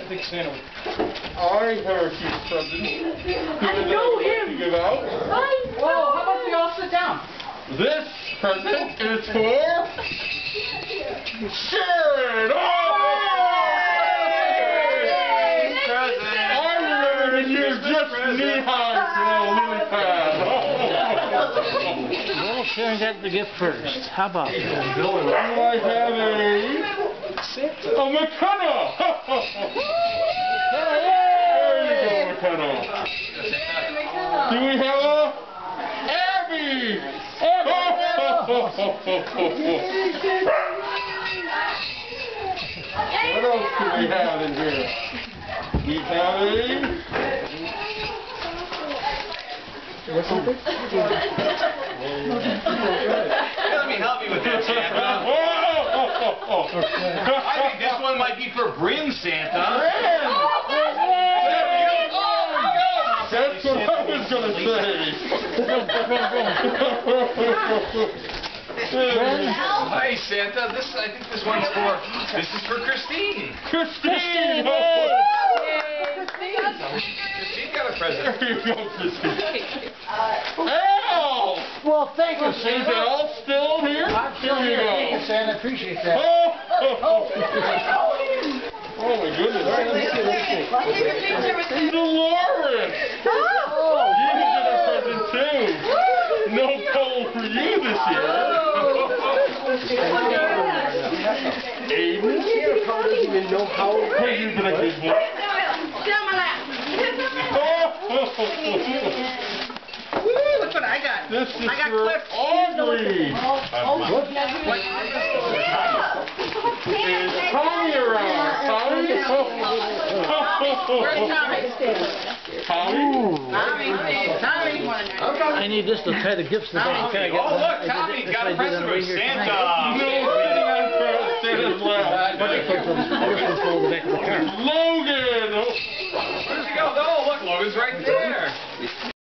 I think Santa would. I have a few presents. I know him. To give out. Well, how about we all sit down? This present is for Sharon. I remember when you were just knee-high for a lily pad. Well, Sharon got the gift first. How about that? I have a McKenna. There you go, McKenna. Do we have a Abby? What else do we have in here? We have Let me help you with that, Santa. I think this one might be for Bryn, Santa. That's what I was going to say. Hi, Santa. I think this one's for. This is for Christine. Christine! Christine got a present. There you go, Christine. Al! Well, thank you, Is Santa. Al still here? I'm still here. Thank you, Santa. Appreciate that. Oh my goodness. Let's take a picture with you. Dolores! You get a present too. No coal for you this year. Aiden? She doesn't even know how. Hey, you've been a good boy. Sit on my lap. Look what I got. This is I got for Cliff. Audrey. Is Tommy around? Tommy? Where's Tommy? Tommy? Tommy. I need this to tie the gifts together. Oh, look, Tommy got a present for Santa. No, sitting on Santa's lap. Logan! Logan! Where'd you go? Oh, look, Logan's right there.